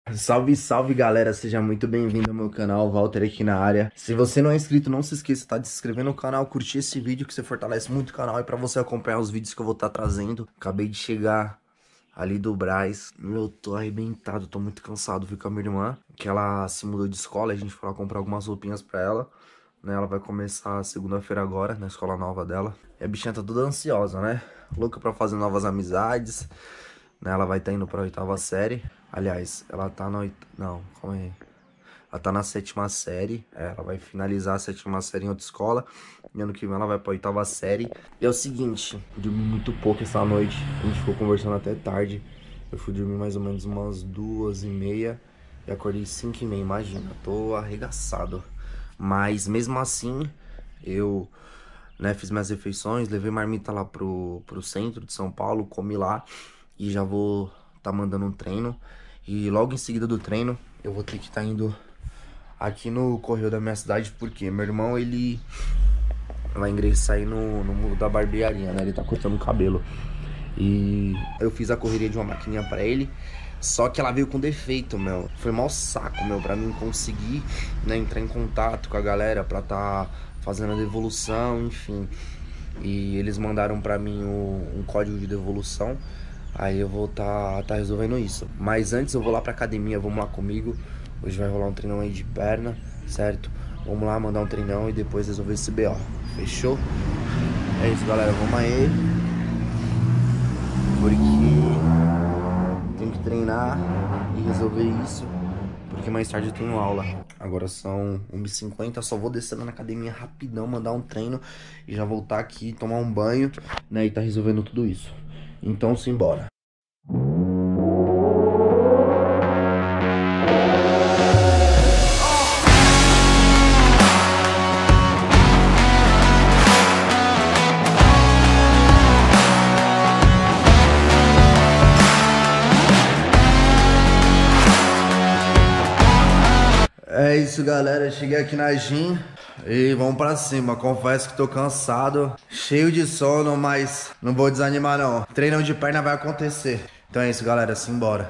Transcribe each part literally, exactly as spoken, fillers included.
Salve, salve galera, seja muito bem-vindo ao meu canal, Walter aqui na área. Se você não é inscrito, não se esqueça tá, de se inscrever no canal, curtir esse vídeo que você fortalece muito o canal e pra você acompanhar os vídeos que eu vou estar trazendo. Acabei de chegar ali do Brás, meu, tô arrebentado, tô muito cansado, fui com a minha irmã, que ela se mudou de escola, a gente foi lá comprar algumas roupinhas pra ela, né, ela vai começar segunda-feira agora, na escola nova dela. E a bichinha tá toda ansiosa, né, louca pra fazer novas amizades, né, ela vai estar indo pra oitava série. Aliás, ela tá na oit... Não, calma aí. Ela tá na sétima série. É, ela vai finalizar a sétima série em outra escola. E ano que vem ela vai pra oitava série. E é o seguinte, dormi muito pouco essa noite. A gente ficou conversando até tarde. Eu fui dormir mais ou menos umas duas e meia. E acordei cinco e meia, imagina. Tô arregaçado. Mas mesmo assim, eu... né, fiz minhas refeições. Levei marmita lá pro, pro centro de São Paulo. Comi lá. E já vou tá mandando um treino. E logo em seguida do treino, eu vou ter que estar tá indo aqui no correio da minha cidade, porque meu irmão, ele vai ingressar aí no, no mundo da barbearia, né? Ele tá cortando o cabelo. E eu fiz a correria de uma maquininha pra ele, só que ela veio com defeito, meu. Foi mau saco, meu, pra mim conseguir, né, entrar em contato com a galera pra tá fazendo a devolução, enfim. E eles mandaram pra mim o, um código de devolução. Aí eu vou tá, tá resolvendo isso. Mas antes eu vou lá pra academia, vamos lá comigo. Hoje vai rolar um treinão aí de perna, certo? Vamos lá mandar um treinão e depois resolver esse B O. Fechou? É isso, galera, vamos aí. Porque tenho que treinar e resolver isso, porque mais tarde eu tenho aula. Agora são uma e cinquenta, só vou descendo na academia rapidão, mandar um treino e já voltar aqui, tomar um banho, né? E tá resolvendo tudo isso. Então simbora. É isso, galera, cheguei aqui na gym e vamos pra cima. Confesso que tô cansado, cheio de sono, mas não vou desanimar não. Treinão de perna vai acontecer. Então é isso, galera, simbora.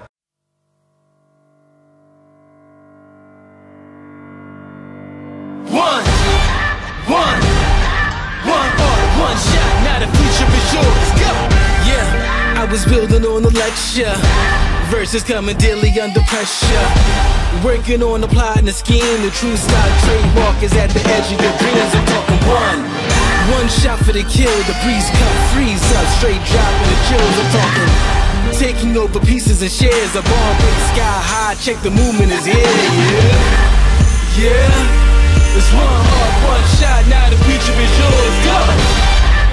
One, one, one heart, one shot, now the future is yours, go! Yeah, I was building on the lecture, verses coming daily under pressure. Working on the plot and the scheme, the true stock trademark is at the edge of your dreams. I'm talking one, one shot for the kill, the breeze cut, freeze up, straight dropping the chills. I'm talking taking over pieces and shares, a ball break sky high, check the movement is here, yeah, yeah. It's one heart, one shot, now the future is yours, go!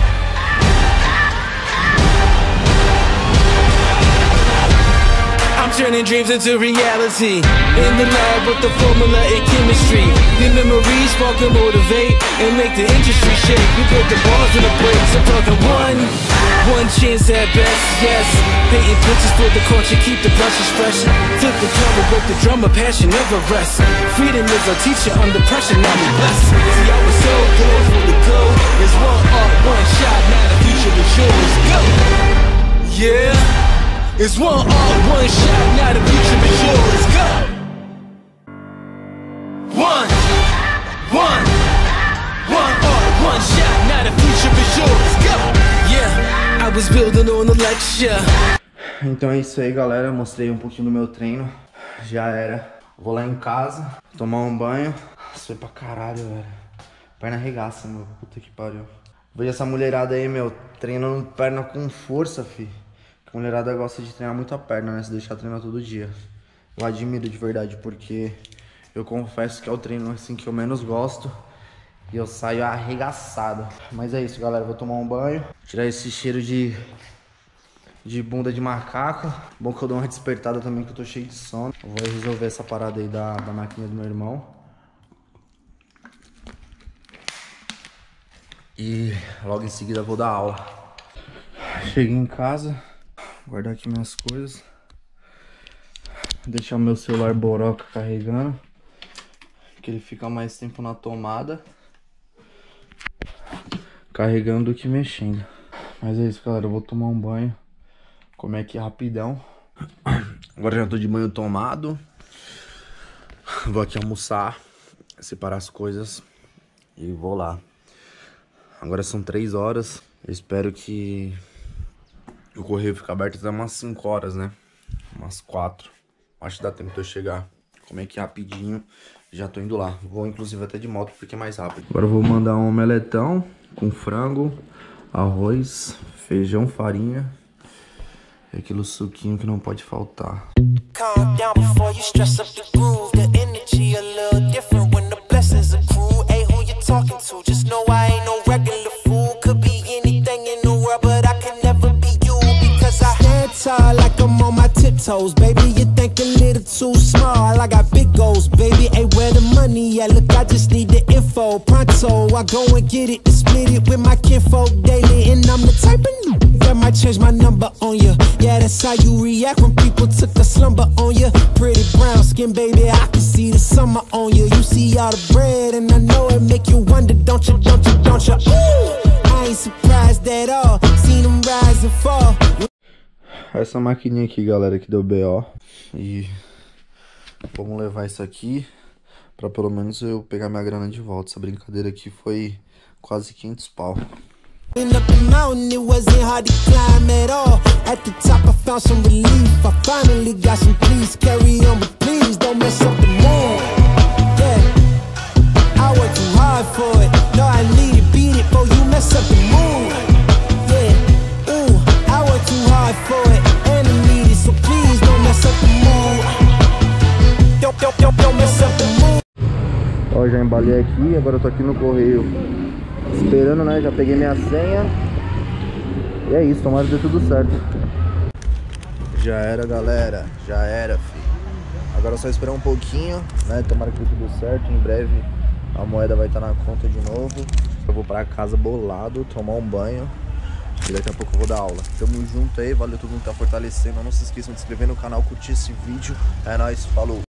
I'm turning dreams into reality. In the lab with the formula and chemistry. The memories spark and motivate and make the industry shake. We put the balls in the brakes. I'm talking one, one chance at best, yes. Painting pictures for the culture, keep the brushes fresh. Flip the cover, work the drummer, passion never rests. Freedom is our teacher under pressure, now we blessed. See, I was so good for the go. It's one art, one shot, now the future is yours, go! Yeah. It's one art, one shot, now the future is yours, go! One, one, one art, one shot, now the future is yours, go! Yeah, I was building on the lecture. Então é isso aí, galera, mostrei um pouquinho do meu treino. Já era. Vou lá em casa, tomar um banho. Nossa, foi pra caralho, velho. Perna arregaça, meu, puta que pariu. Veja essa mulherada aí, meu, treinando perna com força, fi. A mulherada gosta de treinar muito a perna, né? Se deixar treinar todo dia. Eu admiro de verdade, porque eu confesso que é o treino assim que eu menos gosto. E eu saio arregaçado. Mas é isso, galera. Vou tomar um banho. Tirar esse cheiro de, de bunda de macaco. Bom que eu dou uma despertada também, que eu tô cheio de sono. Eu vou resolver essa parada aí da, da máquina do meu irmão. E logo em seguida eu vou dar aula. Cheguei em casa. Guardar aqui minhas coisas. Deixar o meu celular boroca carregando, que ele fica mais tempo na tomada carregando do que mexendo. Mas é isso, galera, eu vou tomar um banho, comer aqui rapidão. Agora já tô de banho tomado, Vou aqui almoçar, separar as coisas e vou lá. Agora são três horas. Eu espero que o correio fique aberto até umas cinco horas, né? Umas quatro. Acho que dá tempo de eu chegar. Comer aqui rapidinho. Já tô indo lá. Vou inclusive até de moto porque é mais rápido. Agora eu vou mandar um omeletão com frango, arroz, feijão, farinha e aquele suquinho que não pode faltar. Calm down before you stress up the groove. The energy a little different when the blessings accrue. Hey, who you talking to? Just know I ain't no regular fool. Could be anything in the world, but I can never be you because I stand tall like I'm on my tiptoes, baby. You think a little too small. I got big goals, baby. Hey, where the money at? Look, I just need the info. Pronto, I go and get it and split it with my kinfolk daily, and I'm the type of that might change my number on you. Yeah, that's how you react when people took a slumber on you. Pretty brown skin, baby, I can see the summer on you. You see all the bread and I know it make you wonder, don't you, don't you, don't you? Ooh, I ain't surprised at all. Seen them rise and fall. Essa maquininha aqui, galera, que deu B O. E vamos levar isso aqui pra pelo menos eu pegar minha grana de volta. Essa brincadeira aqui foi quase quinhentos pau. Up the mountain, it wasn't hard to climb at all. At the top, I found some relief. I finally got some peace. Carry on, but please don't mess up the mood. Yeah, I worked too hard for it. No, I need to beat it, before you mess up the mood. Yeah, ooh, I worked too hard for it, and I need it, so please don't mess up the mood. Don't, don't, don't, don't mess up the mood. Ó, já embalei aqui, agora eu tô aqui no correio esperando, né? Já peguei minha senha. E é isso, tomara que dê tudo certo. Já era, galera. Já era, filho. Agora é só esperar um pouquinho, né? Tomara que dê tudo certo. Em breve a moeda vai estar na conta de novo. Eu vou pra casa bolado, tomar um banho. E daqui a pouco eu vou dar aula. Tamo junto aí, valeu todo mundo que tá fortalecendo. Não se esqueçam de se inscrever no canal, curtir esse vídeo. É nóis, falou!